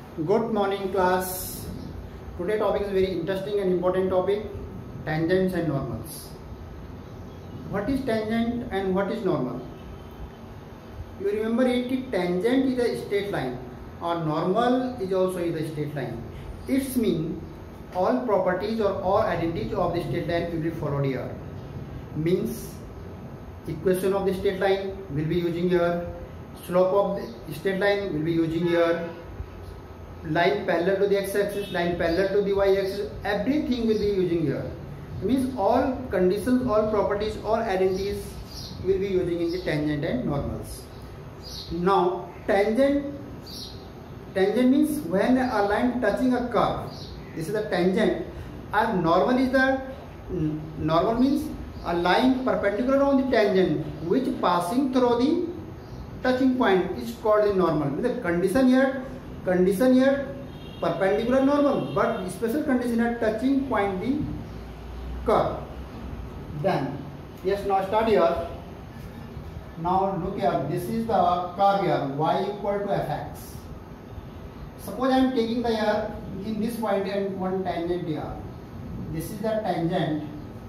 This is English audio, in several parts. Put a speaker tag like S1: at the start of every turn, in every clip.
S1: Good morning class. Today topic is very interesting and important topic, tangents and normals. What is tangent and what is normal? You remember it, tangent is a straight line or normal is also a straight line. It means all properties or all identities of the straight line will be followed here. Means equation of the straight line will be using here, slope of the straight line will be using here, line parallel to the x-axis, line parallel to the y-axis, everything will be using here. Means all conditions, all properties, all identities will be using in the tangent and normals. Now tangent means when a line touching a curve, this is the tangent, and normal is the normal means a line perpendicular on the tangent which passing through the touching point is called the normal. The condition here perpendicular normal, but special condition at touching point the curve. Then yes, now start here. Now look here, this is the curve here, y equal to fx. Suppose I am taking the here in this point and one tangent here. This is the tangent.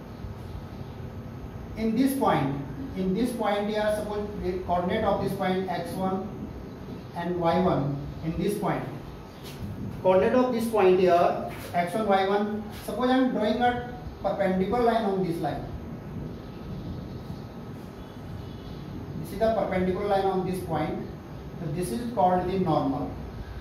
S1: In this point here, suppose the coordinate of this point x1 and y1 in this point. Coordinate of this point here x1, y1. Suppose I am drawing a perpendicular line on this line. This is the perpendicular line on this point. So this is called the normal.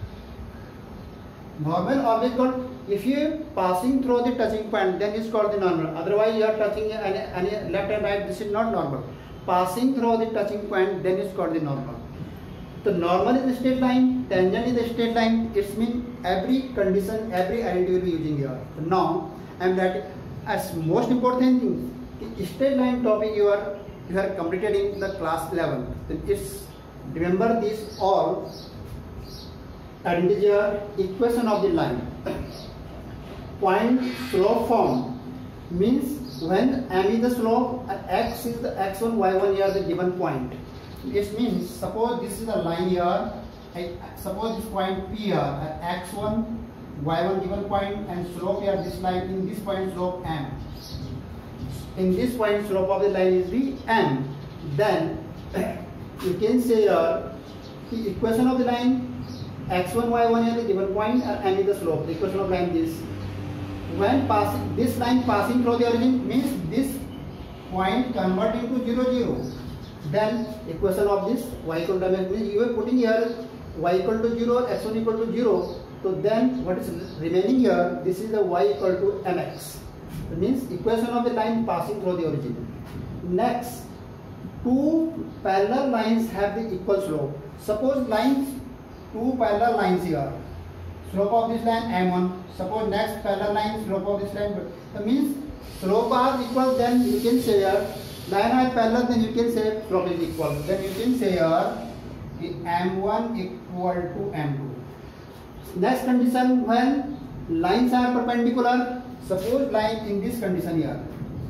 S1: Normal always called, if you are passing through the touching point, then it's called the normal. Otherwise you are touching any left and right, this is not normal. Passing through the touching point, then it's called the normal. So normal is a straight line, tangent is a straight line. It means every condition, every identity will be using here. So now I am that as most important thing, the straight line topic you are completed in the class 11. Then it's remember this all identity here, equation of the line. Point slope form means when m is the slope and x is the x1, y1 here the given point. It means suppose this is a line here, suppose this point P here, x1, y1 given point, and slope here this line, in this point slope m. In this point slope of the line is the m. Then you can say here the equation of the line x1, y1 here the given point and m is the slope. The equation of line is when passing this line passing through the origin means this point converting to 0, 0. Then equation of this y equal to mx means you are putting here y equal to 0, x1 equal to 0. So then what is remaining here? This is the y equal to mx. That means equation of the line passing through the origin. Next, two parallel lines have the equal slope. Suppose two parallel lines here. Slope of this line m1. Suppose next parallel line, slope of this line. That means slope are equal, then you can say here line are parallel, then you can say slope is equal. Then you can say here the m1 equal to m2. Next condition, when lines are perpendicular, suppose line in this condition here.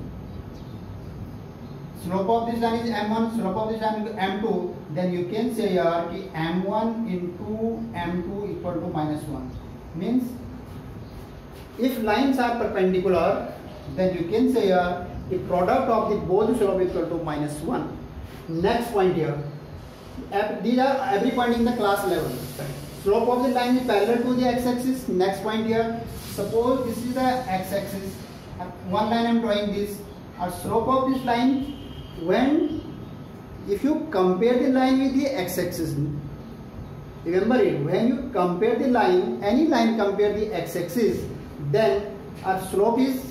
S1: Slope of this line is m1, slope of this line is m2, then you can say here the m1 into m2 equal to -1. Means if lines are perpendicular, then you can say here the product of the both slope equal to -1. Next point here, these are every point in the class level. Slope of the line is parallel to the x-axis. Next point here, suppose this is the x-axis, one line I am drawing this, a slope of this line, when if you compare the line with the x-axis, remember it, when you compare the line, any line compare the x-axis, then our slope of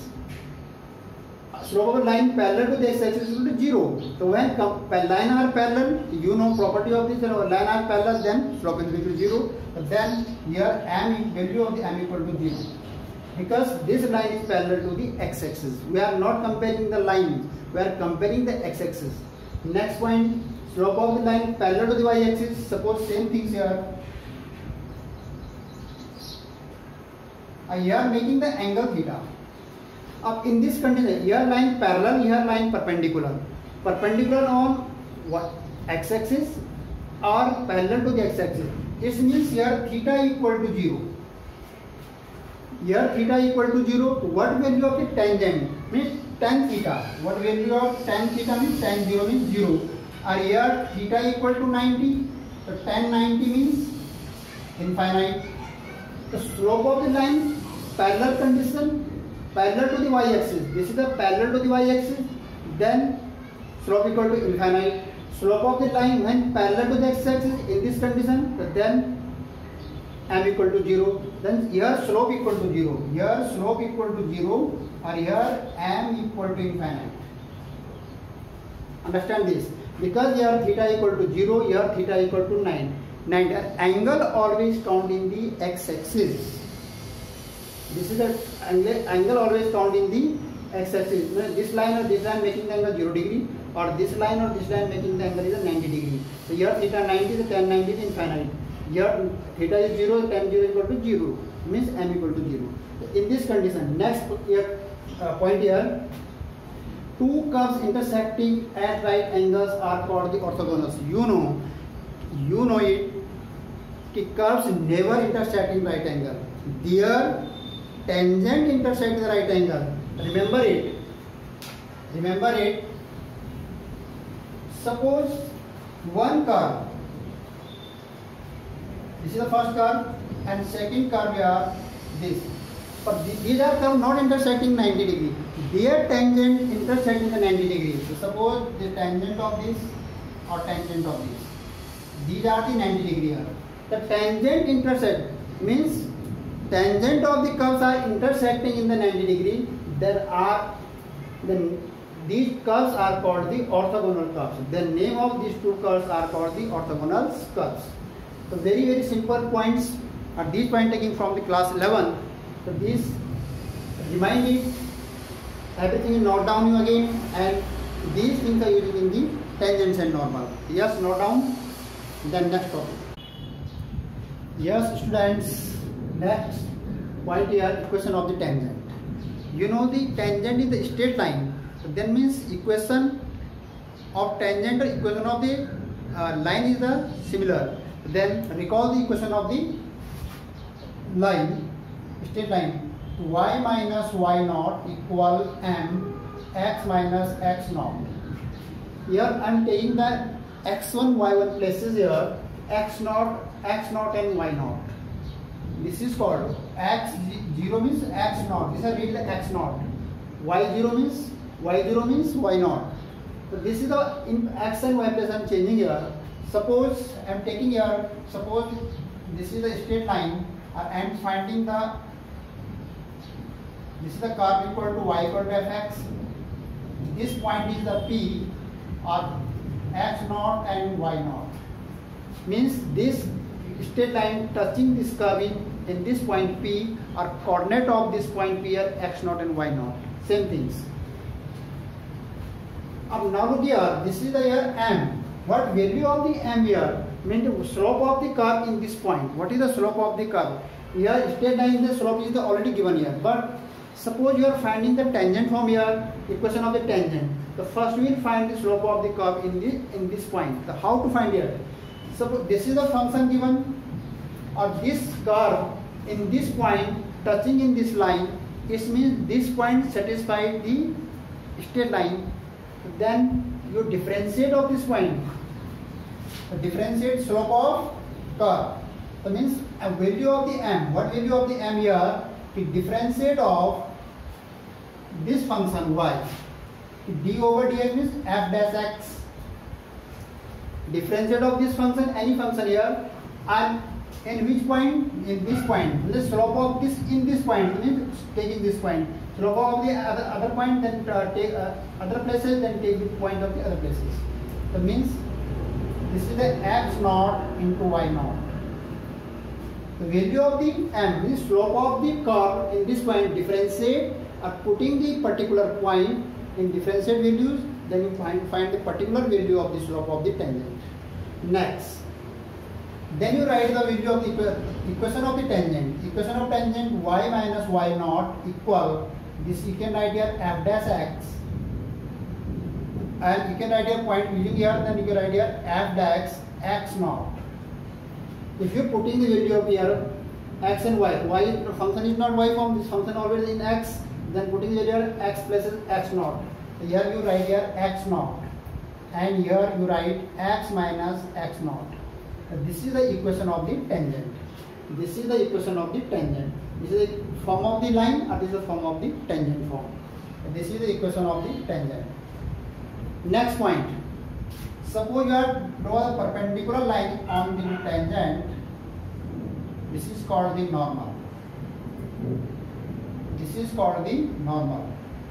S1: the line parallel to the x-axis will be 0. So when line are parallel, you know property of this line are parallel, then slope is equal to 0. Then here value of the m equal to 0. Because this line is parallel to the x-axis. We are not comparing the line, we are comparing the x-axis. Next point, slope of the line parallel to the y-axis. Suppose same things here. Here making the angle theta. Up in this condition, here line parallel, here line perpendicular. Perpendicular on what? X-axis. are parallel to the x-axis. It means here theta equal to 0. Here theta equal to 0. What value of the tangent means tan theta. What value of tan theta means tan 0 means 0. And here theta equal to 90. So tan 90 means infinite. The slope of the line, parallel condition, parallel to the y-axis. This is the parallel to the y-axis. Then slope equal to infinite. Slope of the line when parallel to the x-axis in this condition, then m equal to 0. Then here slope equal to 0. Here slope equal to 0 or here m equal to infinite. Understand this? Because here theta equal to 0, here theta equal to 9. Angle always count in the x-axis. This is the angle always count in the x-axis. This line or this line making the angle 0 degree, or this line or this line making the angle is a 90 degree. So here theta 90, the tan 90 is infinite. Here theta is 0, tan 0 is equal to 0. Means m equal to 0. So in this condition, next point here, two curves intersecting at right angles are called the orthogonals. You know it. Curves never intersect in right angle. Their tangent intersect the right angle. Remember it. Suppose one curve. This is the first curve, and second curve are this. But these are curves not intersecting 90 degree. Their tangent intersect in the 90 degree. So suppose the tangent of this or tangent of this. These are the 90 degree here. The tangent intersect means tangent of the curves are intersecting in the 90 degree. These curves are called the orthogonal curves. The name of these two curves are called the orthogonal curves. So very simple points are these points taken from the class 11. So these remind it, everything is note down you again, and these things are using in the tangents and normal. Yes, note down. Then next topic. Yes, students, next point here, equation of the tangent. You know the tangent is the straight line. So that means equation of tangent or equation of the line is the similar. Then recall the equation of the line, straight line. Y minus y naught equal m x minus x naught. Here I am taking the x1 y1 places here, x naught and y naught. This is called x0 means x naught. This is really the x naught. Y0 means y naught. So this is the in x and y place I am changing here. Suppose I am taking here, suppose this is the straight line, I am finding this is the curve equal to y equal to fx. This point is the P or x naught and y naught. Means this straight line touching this curve in this point P, or coordinate of this point P are x naught and y naught. Same things. Now look here, this is the here m. What value of the m here? Means the slope of the curve in this point. What is the slope of the curve? Here straight line the slope is already given here. But suppose you are finding the tangent from here, equation of the tangent. So first we will find the slope of the curve in this point. So how to find here? Suppose this is the function given, or this curve in this point touching in this line. It means this point satisfies the straight line. Then you differentiate of this point. Differentiate slope of curve. That means a value of the m. What value of the m here? To differentiate of this function y. D over dx means f dash x. Differentiate of this function, any function here, and in which point? In this point. The slope of this in this point means taking this point. Slope of the other point, then take other places, then take the point of the other places. That means this is the x naught into y naught. The value of the m, the slope of the curve in this point, differentiate, or putting the particular point in differentiate values, then you find the particular value of the slope of the tangent. Next, then you write the value of the equation of the tangent. Equation of tangent y minus y naught equal, this you can write here f dash x, and you can write here point using here, then you can write here f dash x naught. If you put in the value of here x and y function is not y form, this function always in x, then putting the value x plus x naught. Here you write here x naught, and here you write x minus x naught. This is the equation of the tangent. This is the equation of the tangent. This is the form of the line, or this is the form of the tangent form. This is the equation of the tangent. Next point. Suppose you are draw a perpendicular line on the tangent. This is called the normal. This is called the normal.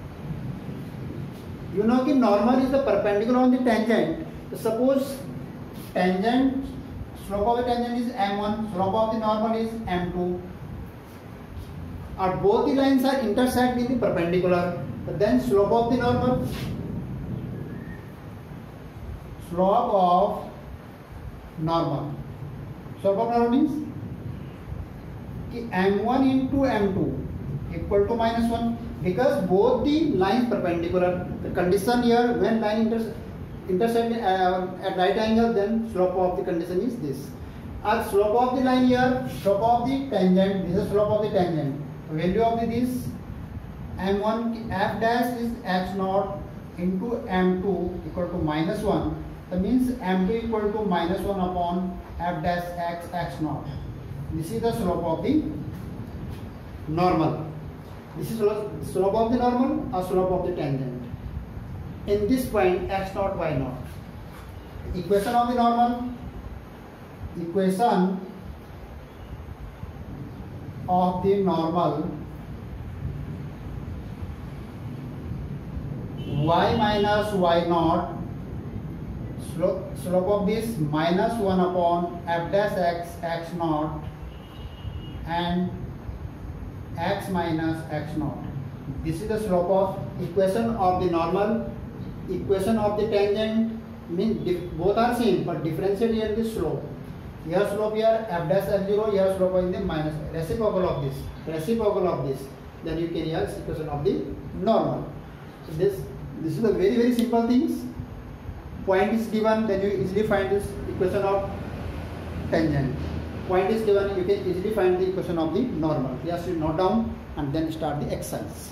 S1: You know that normal is the perpendicular on the tangent. So suppose tangent, slope of the tangent is m1, slope of the normal is m2. Or both the lines are intersect in the perpendicular. But then slope of the normal, slope of normal means m1 into m2 equal to minus 1, because both the lines perpendicular. The condition here, when line intersect at right angle, then slope of the condition is this. Our slope of the line here, slope of the tangent, this is slope of the tangent. Value of this m1 f dash is x naught into m2 equal to minus 1. That means m2 equal to minus 1 upon f dash x naught. This is the slope of the normal. This is slope of the normal or slope of the tangent. In this point, x naught, y naught. Equation of the normal. Equation of the normal, y minus y naught, slope of this minus 1 upon f dash x naught, and x minus x naught. This is the slope of equation of the normal. Equation of the tangent means both are same, but differentiate here the slope. Here slope here f dash f0, here slope is the minus reciprocal of this. Then you can use equation of the normal. So this is the very simple things. Point is given, then you easily find this equation of tangent. Point is given, you can easily find the equation of the normal. Yes, you note down and then start the exercise.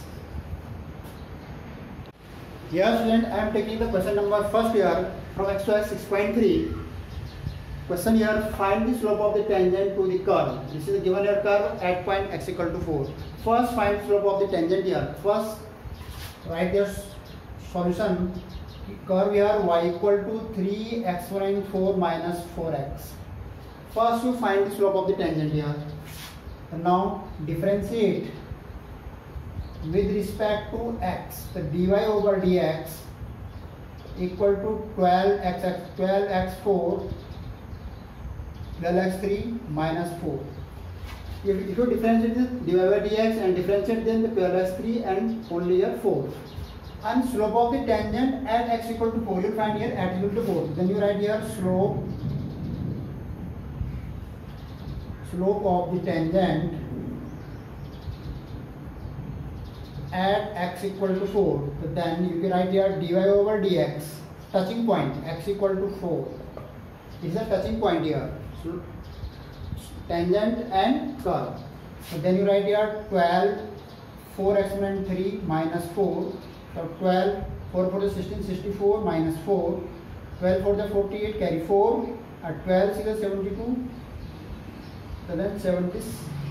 S1: Here student, I am taking the question number first here from exercise 6.3. Question here, find the slope of the tangent to the curve. This is given here curve at point x equal to 4. First find slope of the tangent here. First write your solution. Curve here y equal to 3 exponent 4 minus 4x. First you find the slope of the tangent here. And now differentiate with respect to x. The dy over dx equal to 12x4 12x3 minus 4. If you differentiate this dy by dx and differentiate then the 12x3 and only here 4. And slope of the tangent at x equal to 4, you will find here at equal to 4. Then you write here slope of the tangent at x equal to 4. So then you can write here dy over dx, touching point x equal to 4. This is a touching point here. So tangent and curve. So then you write here 12 4 exponent 3 minus 4. So 12 4 for the 16 64 minus 4. 12 for the 48 carry 4. At 12 is 72. So then 76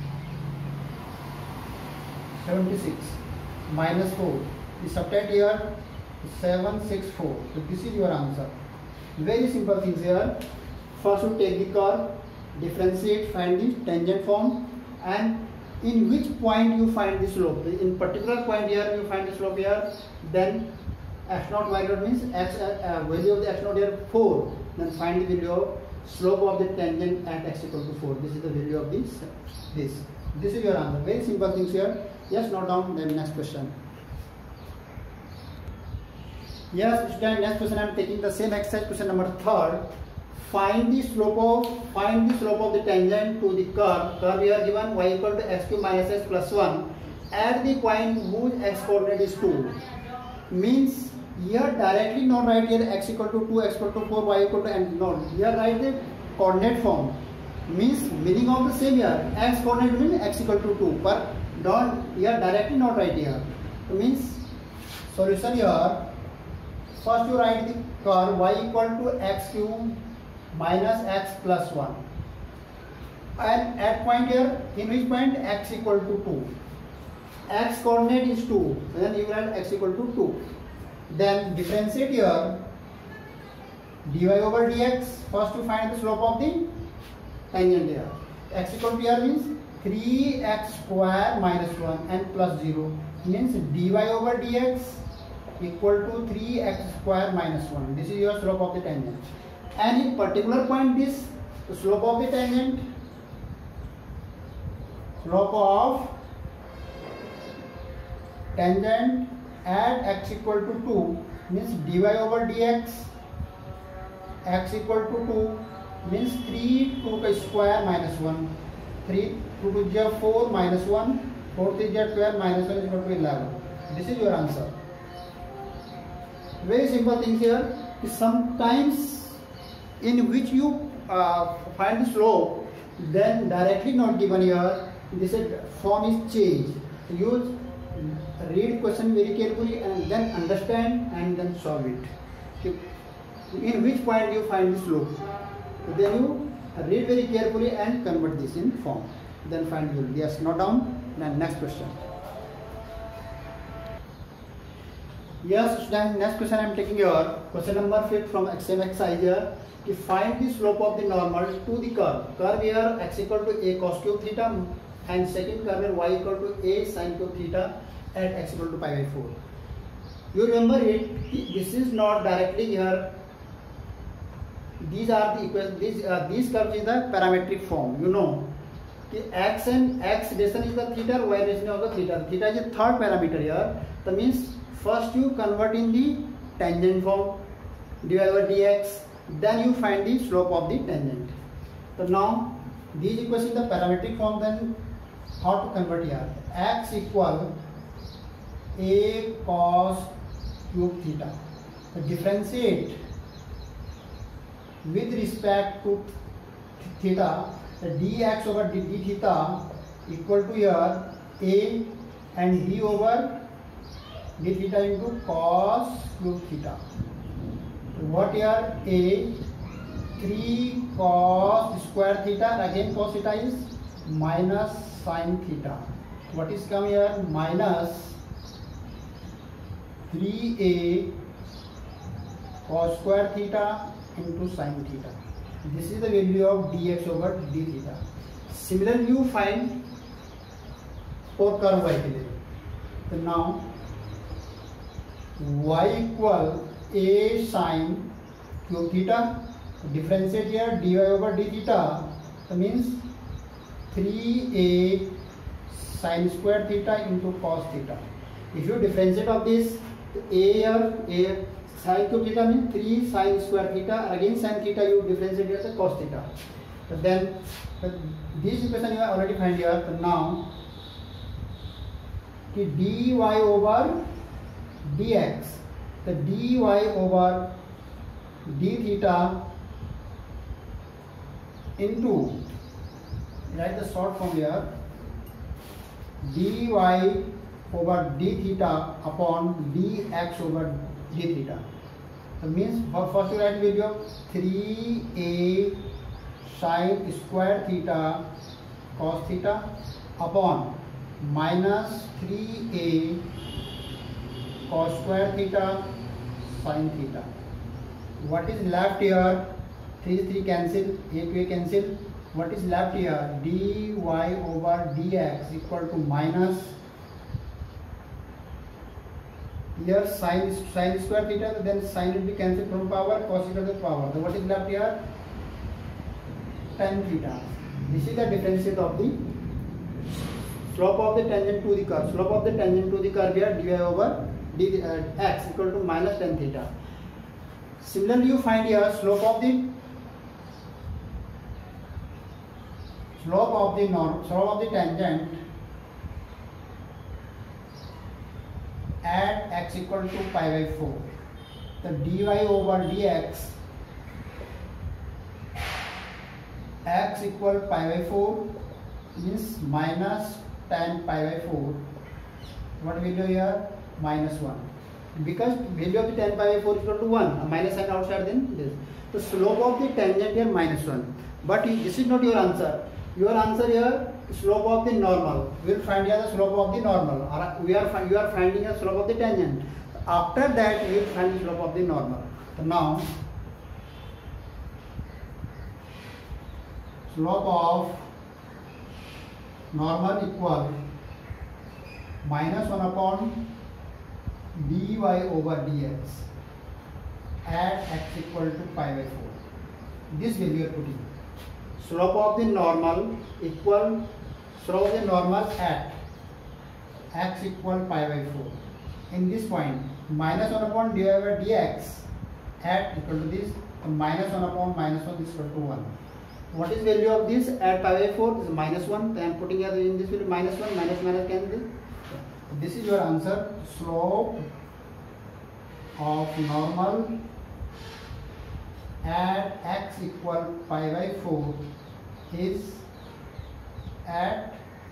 S1: minus 4. You subtract here 764. So this is your answer. Very simple things here. First you take the curve, differentiate, find the tangent form, and in which point you find the slope. In particular point here you find the slope here, then x naught y naught means x value of the x naught here 4. Then find the value of slope of the tangent at x equal to 4. This is the value of this. This is your answer. Very simple things here. Yes, note down. Then next question. Yes, student, next question I am taking the same exercise, question number 3rd. Find the slope of the tangent to the curve. Curve here given y equal to x cube minus x plus 1 at the point whose x coordinate is 2. Means Here directly not write here x equal to 2, x equal to 4, y equal to and no. Here write the coordinate form. Means meaning of the same here. X coordinate means x equal to 2. But don't here directly not write here. So means solution here. First you write the curve y equal to x cube minus x plus 1. And at point here, in which point x equal to 2. X coordinate is 2. Then you write x equal to 2. Then differentiate here dy over dx. First to find the slope of the tangent here. X equal to here means 3x square minus 1 and plus 0. Means dy over dx equal to 3x square minus 1. This is your slope of the tangent. And in particular point this, the slope of the tangent, slope of tangent at x equal to 2 means dy over dx x equal to 2 means 3 to the square minus 1. 3 2 to the 4 minus 1, 4 to the 12 minus 1 is equal to 11. This is your answer. Very simple things here. Sometimes in which you find the slope, then directly not given here. This form is changed. Use read question very carefully and then understand and then solve it. In which point you find the slope, then you read very carefully and convert this in form, then find the value. Yes, note down. Then next question. Yes, then next question I am taking here. Question number 5 from same exercise here. To find the slope of the normal to the curve. Curve here x equal to a cos cube theta and second curve here y equal to a sin cube theta at x equal to pi by 4. You remember it. This is not directly here. These are the equations. These curves in the parametric form. You know, x and x relation is the theta, y relation is the theta. Theta is the third parameter here. That means first you convert in the tangent form dy over dx. Then you find the slope of the tangent. So now these equations in the parametric form. Then how to convert here? X equal a cos cube theta. So differentiate with respect to theta. The dx over d theta equal to here a and d over d theta into cos cube theta. What here? A 3 cos square theta, again cos theta is minus sin theta. What is come here? Minus 3a cos square theta into sin theta. This is the value of dx over d theta. Similarly you find for curve y के लिए. So now y equal a sin cube theta. Differentiate here dy over d theta. That means 3a sin square theta into cos theta. If you differentiate of this, a here, a sin cube theta means 3 sin square theta. Again sin theta you differentiate here the cos theta. But then this equation you have already find here. So now the dy over dx, the dy over d theta into, write the short form here, dy over d theta upon dx over d theta. So means first you write value of 3a sin square theta cos theta upon minus 3a cos square theta sin theta. What is left here? 3 cancel, a to a cancel. What is left here? dy over dx equal to minus here sin square theta, then sin will be cancelled from power, cos equal to power. So what is left here? Tan theta. This is the differentiate of the slope of the tangent to the curve. Slope of the tangent to the curve here dy over x equal to minus tan theta. Similarly you find here slope of the tangent at x equal to pi by 4. the dy over dx x equal pi by 4 means minus tan pi by 4. What value here? Minus 1. Because value of the tan pi by 4 is equal to 1. A minus sign outside, then this. The slope of the tangent here minus 1. But this is not your answer. Your answer here, slope of the normal. We will find here the slope of the normal. Or you are finding the slope of the tangent. After that, we will find the slope of the normal. So now, slope of normal equal minus 1 upon dy over dx at x equal to pi by 4. This value you are putting. Slope of the normal equal slope of the normal at x equal pi by 4. In this point, minus 1 upon dy over dx at equal to this, minus 1 upon minus 1 is equal to 1. What is value of this at pi by 4? This is minus 1. I am putting here in this value minus 1, minus minus cancel. This is your answer. Slope of normal at x equal pi by 4 is at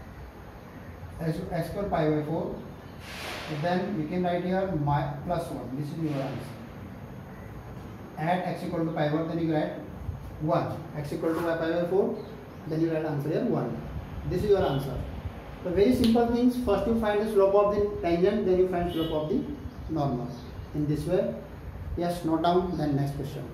S1: x equal pi by 4. So then we can write here plus 1. This is your answer. At x equal to pi by 4, then you write 1. X equal to pi by 4, then you write answer here 1. This is your answer. So very simple things. First you find the slope of the tangent, then you find slope of the normal. In this way. Yes, note down. Then next question.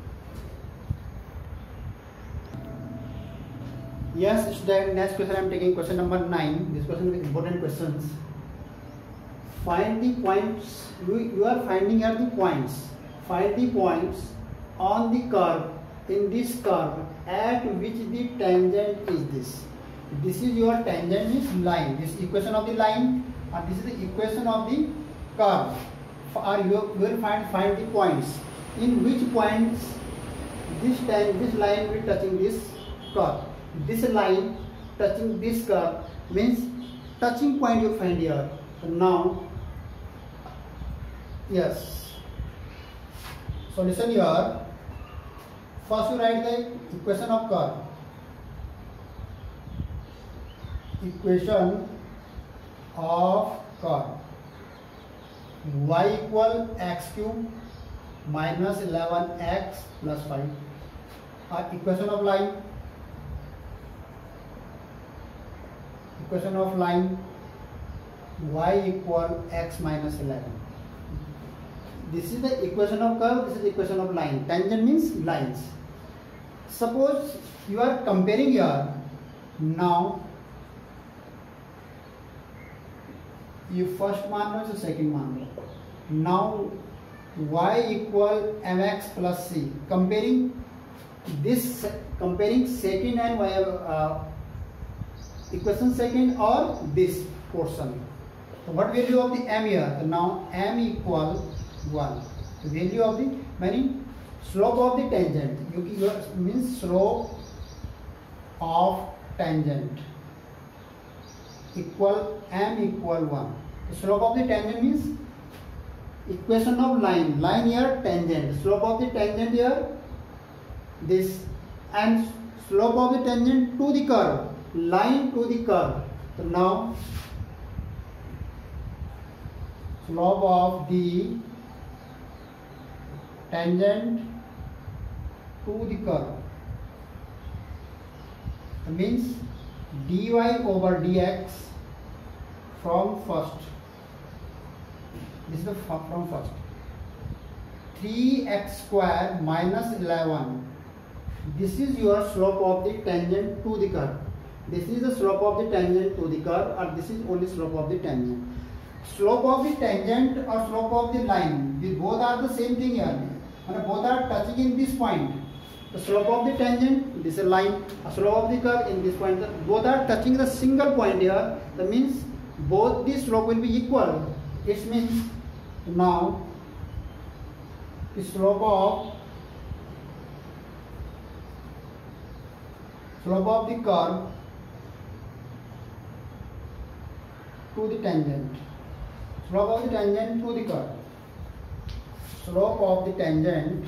S1: Yes, student, next question I am taking question number 9. This question is important questions. Find the points. You are finding here the points. Find the points on the curve, in this curve, at which the tangent is this. This is your tangent, is line. This is equation of the line, and this is the equation of the curve. Or you will find the points. In which points this line will be touching this curve. This line touching this curve means touching point you find here. So now, yes. So listen here. First you write the equation of curve. Equation of curve. Y equal x cube minus 11x plus 5. Equation of line. Equation of line. Y equal x minus 11. This is the equation of curve. This is the equation of line. Tangent means lines. Suppose you are comparing here. Now you first मान लो, second मान लो. Now y equal mx plus c. Comparing second and y equation second or this portion. So what value of the m here? So now m equal 1. So value of the meaning slope of the tangent. Means slope of tangent equal m equal 1. The slope of the tangent means equation of line. Line here tangent. Slope of the tangent here this, and slope of the tangent to the curve. Line to the curve. So now slope of the tangent to the curve means dy over dx from first. This is the from first. 3x square minus 11. This is your slope of the tangent to the curve. This is the slope of the tangent to the curve, or this is only slope of the tangent. Slope of the tangent or slope of the line, these both are the same thing here. And both are touching in this point. The slope of the tangent, this is a line. A slope of the curve in this point. Both are touching the single point here. That means both the slope will be equal. It means now the slope of the curve to the tangent. Slope of the tangent to the curve. slope of the tangent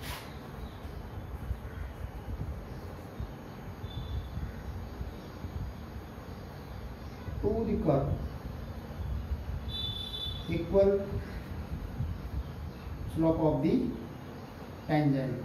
S1: to the curve equal slope of the tangent.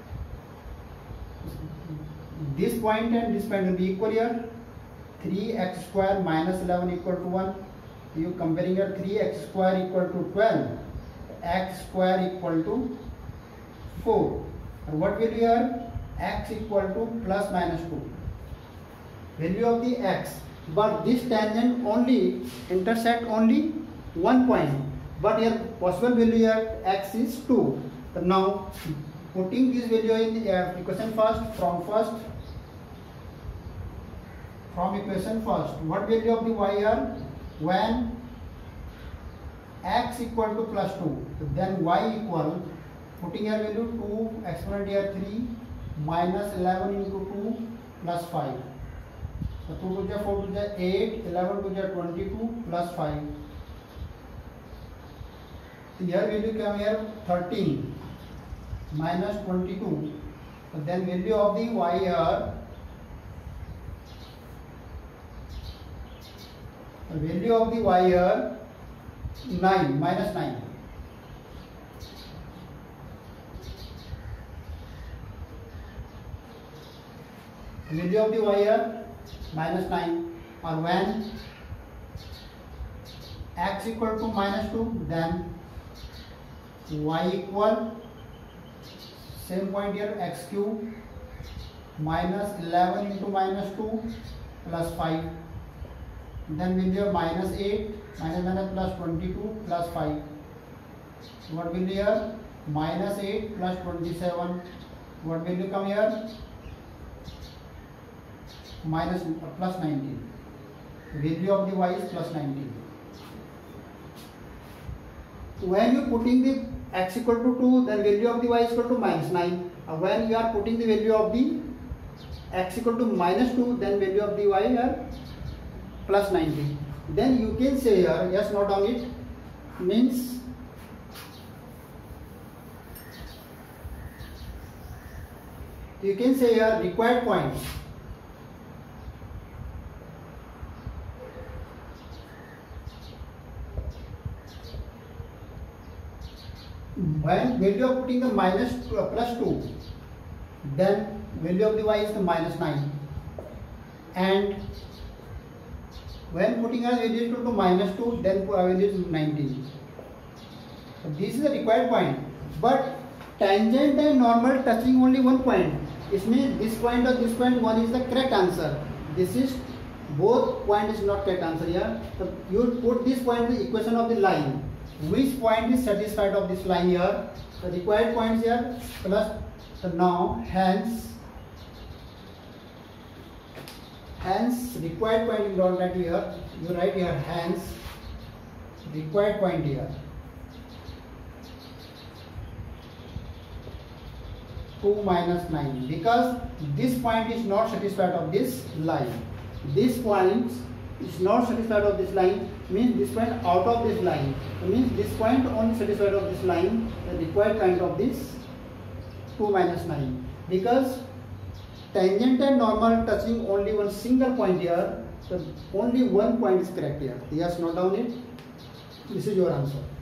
S1: This point and this point will be equal here. 3x square minus 11 equal to 1. You comparing here, 3x square equal to 12, x square equal to 4. And what will be here? X equal to plus minus 2. Value of the x. But this tangent only intersect only one point. But here possible value here x is 2. So now putting this value in the equation first, from equation first, what value of the y here? When x equal to plus 2, then y equal, putting here value 2, exponent here 3, minus 11 into 2 plus 5. So 2 to the 4 to the 8, 11 to the 22 plus 5. So here value come here 13 minus 22. So then value of the y here, the value of the y here 9 minus 9. The value of the y here minus 9. Or when x equal to minus 2, then y equal, same point here, x cube minus 11 into minus 2 plus 5. Then will be a minus 8, minus plus 22 plus 5. So what will be here? Minus 8 plus 27. What will you come here? Minus plus 19. Value of the y is plus 19. When you putting the x equal to 2, then value of the y is equal to minus 9. When you are putting the value of the x equal to minus 2, then value of the y here plus 90. Then you can say here, yes, note down it, means you can say here required points. When value of putting the minus plus 2, then value of the y is the minus 9. And when putting a value equal to minus 2, then value is 19. So this is the required point. But tangent and normal touching only one point. It means this point or this point, one is the correct answer. This is both point is not correct answer here. So you put this point in the equation of the line. Which point is satisfied of this line here? The required points here plus. So now hence required point you don't write here. You write here hence required point here. 2 minus 9, because this point is not satisfied of this line. This point is not satisfied of this line, means this point out of this line. It means this point only satisfied of this line, the required point of this 2 minus 9. Because tangent and normal touching only one single point here, so only one point is correct here. Yes, note down it. This is your answer.